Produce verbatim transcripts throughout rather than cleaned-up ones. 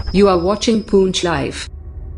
You are watching Poonch Live.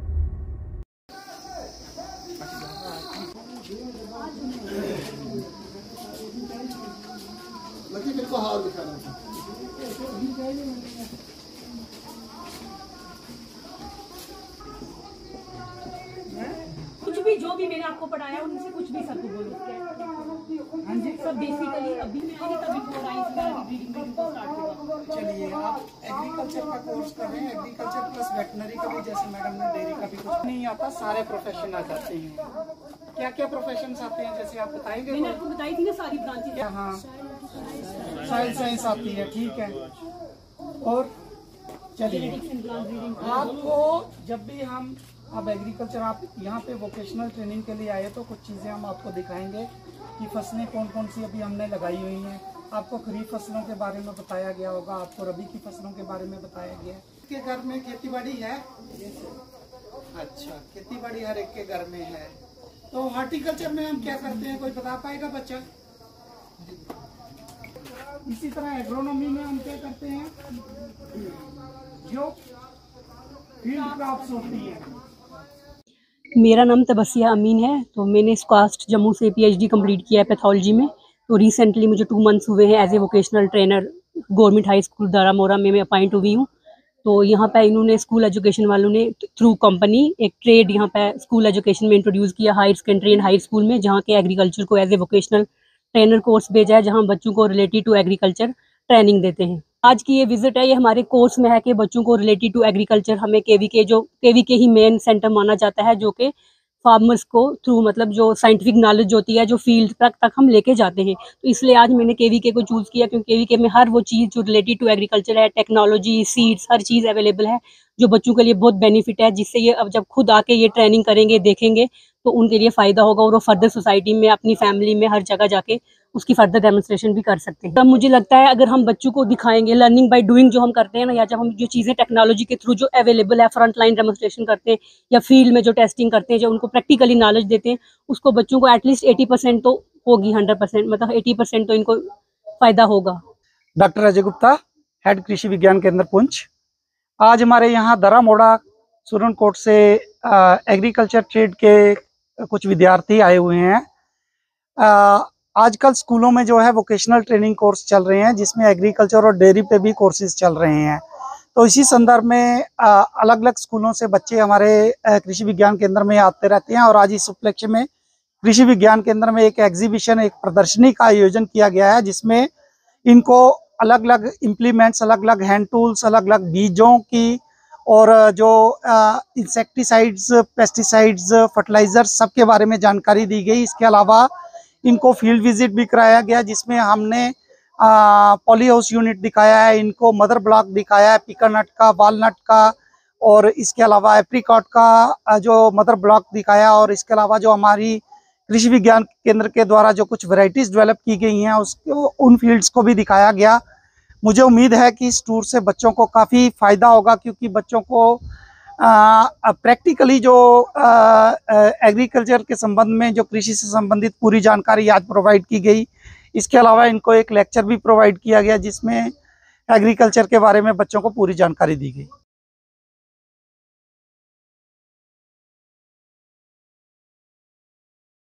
कुछ भी जो भी मैंने आपको पढ़ाया उनसे कुछ भी सबको बोलो। हाँ जी सब बेसिकली अभी मैं आई तभी बोल रहा हूँ रीडिंग में स्टार्ट होगा। चलिए आप एग्रीकल्चर का कोर्स कर रहे हैं, एग्रीकल्चर प्लस वेटनरी का भी, जैसे मैडम ने डेयरी का भी कुछ नहीं आता, सारे प्रोफेशन आ जाते हैं। क्या क्या प्रोफेशन आते हैं जैसे आप बताएंगे? मैंने आपको बताई थी ना सारी ब्रांचेस। हाँ सॉइल साइंस आती है, ठीक है। और चलिए आपको जब भी हम अब एग्रीकल्चर आप यहाँ पे वोकेशनल ट्रेनिंग के लिए आए तो कुछ चीज़ें हम आपको दिखाएंगे कि फसलें कौन कौन सी अभी हमने लगाई हुई हैं। आपको खरीफ फसलों के बारे में बताया गया होगा, आपको रबी की फसलों के बारे में बताया गया है। के घर में खेती बाड़ी है? अच्छा, खेती बाड़ी हर एक के घर में है। तो हॉर्टिकल्चर में हम क्या करते हैं, कोई बता पाएगा बच्चा? इसी तरह एग्रोनॉमी में हम क्या करते हैं, जो फील्ड क्रॉप्स होती है। मेरा नाम तबस्सिया अमीन है। तो मैंने स्कास्ट जम्मू से पीएचडी कंप्लीट किया है पैथोलॉजी में। तो रिसेंटली मुझे टू मंथ्स हुए हैं as a vocational trainer government high school Daramora में मैं अपॉइंट हुई हूँ। तो यहाँ पे इन्होंने स्कूल एजुकेशन वालों ने थ्रू कंपनी एक ट्रेड यहाँ पे स्कूल एजुकेशन में इंट्रोड्यूस किया higher secondary and high school में, जहाँ के एग्रीकल्चर को as a vocational trainer course भेजा है, जहाँ बच्चों को रिलेटेड टू एग्रीकल्चर ट्रेनिंग देते हैं। आज की ये विजिट है, ये हमारे कोर्स में है कि बच्चों को रिलेटेड टू एग्रीकल्चर हमें केवी के जो केवी के ही मेन सेंटर माना जाता है, जो कि फार्मर्स को थ्रू मतलब जो साइंटिफिक नॉलेज होती है जो फील्ड तक तक हम लेके जाते हैं। तो इसलिए आज मैंने केवी के को चूज़ किया, क्योंकि केवी के में हर वो चीज़ जो रिलेटेड टू एग्रीकल्चर है, टेक्नोलॉजी, सीड्स, हर चीज़ अवेलेबल है जो बच्चों के लिए बहुत बेनिफिट है, जिससे ये अब जब खुद आके ये ट्रेनिंग करेंगे, देखेंगे तो उनके लिए फ़ायदा होगा और वो फर्दर सोसाइटी में, अपनी फैमिली में, हर जगह जाके उसकी फर्दर डेमोन्स्ट्रेशन भी कर सकते हैं। तब मुझे लगता है अगर हम बच्चों को दिखाएंगे, लर्निंग बाय डूइंग जो हम करते हैं ना, या जब हम जो चीज़ें टेक्नोलॉजी के थ्रू जो अवेलेबल है, फ्रंट लाइन डेमोन्स्ट्रेशन करते हैं या फील्ड में जो टेस्टिंग करते हैं, जो उनको प्रैक्टिकली नॉलेज देते हैं, उसको बच्चों को एटलीस्ट एटी परसेंट तो होगी, हंड्रेड परसेंट मतलब एटी परसेंट तो इनको फ़ायदा होगा। डॉक्टर अजय गुप्ता, हेड कृषि विज्ञान केंद्र पुंछ। आज हमारे यहाँ दारामोड़ा सुरनकोट से एग्रीकल्चर ट्रेड के कुछ विद्यार्थी आए हुए हैं। आ, आजकल स्कूलों में जो है वोकेशनल ट्रेनिंग कोर्स चल रहे हैं, जिसमें एग्रीकल्चर और डेयरी पे भी कोर्सेज चल रहे हैं। तो इसी संदर्भ में अलग अलग स्कूलों से बच्चे हमारे कृषि विज्ञान केंद्र में आते रहते हैं। और आज इस उपलक्ष्य में कृषि विज्ञान केंद्र में एक एग्जीबिशन, एक प्रदर्शनी का आयोजन किया गया है, जिसमें इनको अलग अलग इम्प्लीमेंट्स, अलग अलग हैंड टूल्स, अलग अलग बीजों की और जो इंसेक्टिसाइड्स, पेस्टिसाइड्स, फर्टिलाइजर्स सबके बारे में जानकारी दी गई। इसके अलावा इनको फील्ड विजिट भी कराया गया, जिसमें हमने पॉली हाउस यूनिट दिखाया है, इनको मदर ब्लॉक दिखाया है, पिकनट का, वालनट का, और इसके अलावा एप्रिकॉट का जो मदर ब्लॉक दिखाया। और इसके अलावा जो हमारी कृषि विज्ञान केंद्र के द्वारा जो कुछ वैरायटीज डेवलप की गई हैं, उसको उन फील्ड्स को भी दिखाया गया। मुझे उम्मीद है कि इस टूर से बच्चों को काफ़ी फ़ायदा होगा, क्योंकि बच्चों को प्रैक्टिकली जो एग्रीकल्चर के संबंध में, जो कृषि से संबंधित पूरी जानकारी आज प्रोवाइड की गई। इसके अलावा इनको एक लेक्चर भी प्रोवाइड किया गया, जिसमें एग्रीकल्चर के बारे में बच्चों को पूरी जानकारी दी गई।